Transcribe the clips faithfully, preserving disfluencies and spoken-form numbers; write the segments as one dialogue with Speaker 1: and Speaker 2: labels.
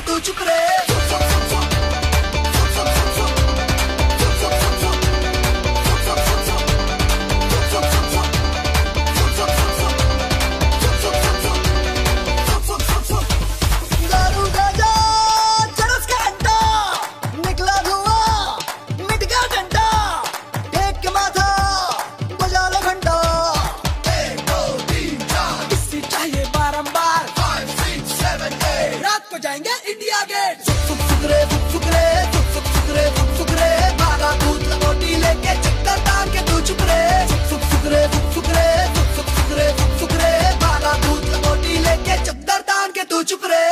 Speaker 1: तू चुप रे। जाएंगे इंडिया गेट। सुक सुक रे सुक सुक रे सुक सुक सुक रे सुक सुक रे भागा दूध लंगोटी लेके चक्कर तान के तू चुप रे। सुक सुक रे सुक सुक रे सुक सुक सुक रे सुक सुक रे भागा दूध लंगोटी लेके चक्कर तान के तू चुप रे।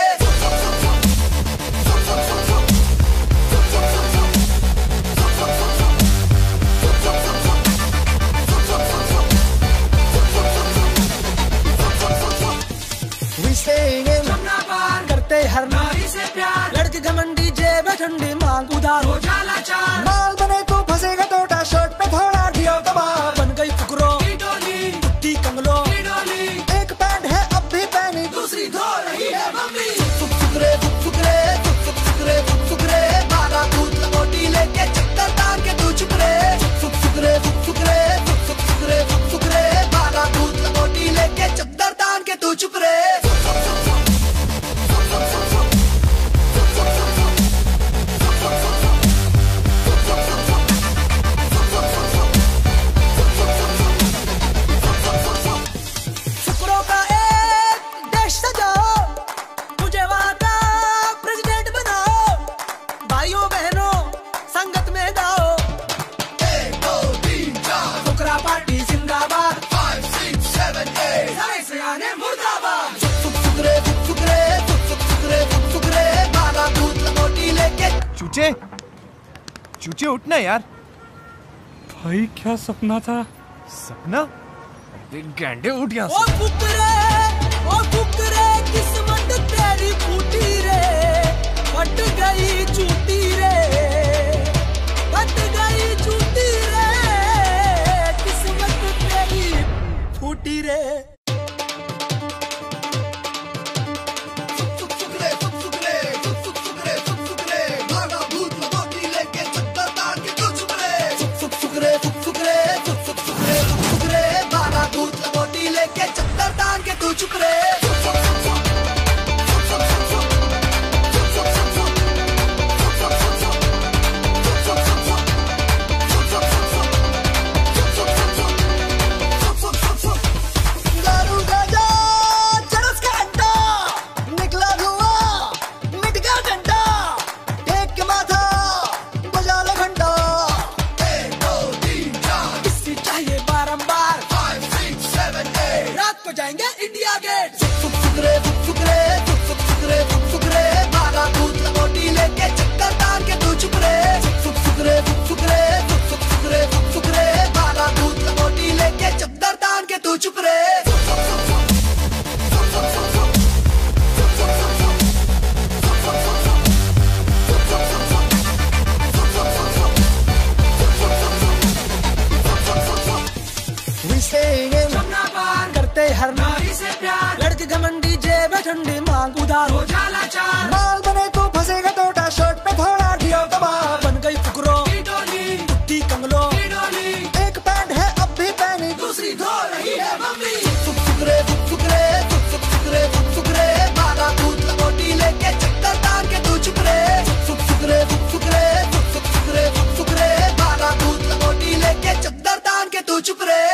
Speaker 1: We staying in करते हर नारी से प्यार, लड़की घमंडी जेब ठंडी मांग उधार हो जाला चार। माल बने तो फंसेगा टोटा शर्ट पे थोड़ा दियो दबाव। बन गई फुकरो की डोली कुत्ती कंगलो की डोली। एक पैंट है अब भी पहनी दूसरी धो रही है मम्मी। सुक सुक रे सुक सुक रे सुक सुक सुक रे सुक सुक रे भागा दूध लंगोटी लेके चक्कर तान के तू चुप रे। सुक सुक रे सुक सुक रे सुक सुक सुक रे सुक सुक रे भागा दूध लंगोटी लेके चक्कर तान के तू चुप रे।
Speaker 2: चूचे, चूचे उठना यार।
Speaker 3: भाई क्या सपना था?
Speaker 2: सपना? गैंडे उठ यहाँ से।
Speaker 1: ओ फुकरे, ओ फुकरे, किस्मत तेरी फूटी रे, फट गई चूटी रे, फट गई चूटी रे, किस्मत तेरी फूटी रे। चुप रे। दारू गांजा चरस का अड्डा, निकला धुआं मिट गया डंडा, टेक के माथा बजा लो घंटा। एक दो तीन चार किस्सी चाहिए बारंबार। फाइव सिक्स सेवन एट रात को जाएंगे इंडिया गेट। सुक सुक रे सुक सुक रे सुक सुक सुक रे सुक सुक रे भागा दूध लंगोटी लेके चक्कर तान के तू चुप रे। सुक सुक रे सुक सुक रे सुक सुक सुक रे सुक सुक रे भागा दूध लंगोटी लेके चक्कर तान के तू चुप रे। We staying in करते हर नारी से प्यार, लड़की घमंडी जेब ठंडी मांग उधार हो जाला चार। माल बने तो फंसेगा टोटा शर्ट पे थोड़ा दियो दबाव। बन गई फुकरो की डोली कुत्ती कंगलो की डोली। एक पैंट है अब भी पहनी दूसरी धो रही है मम्मी। सुक सुक रे सुक सुक रे सुक सुक सुक रे सुक सुक रे भागा दूध लंगोटी लेके चक्कर तान के तू चुप रे। सुक सुक रे सुक सुक रे सुक सुक सुक रे सुक सुक रे भागा दूध लंगोटी लेके चक्कर तान के तू चुप रे।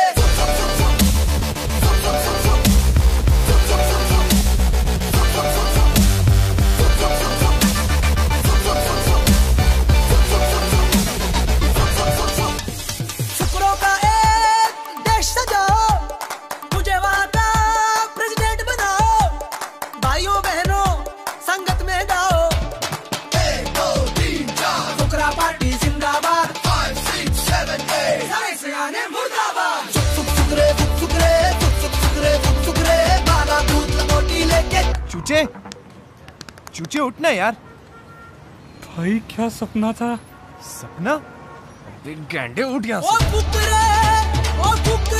Speaker 2: चूचे, चूचे उठना यार।
Speaker 3: भाई क्या सपना था?
Speaker 2: सपना? गैंडे उठ यहाँ से।
Speaker 1: ओ फुकरे, ओ फुकरे।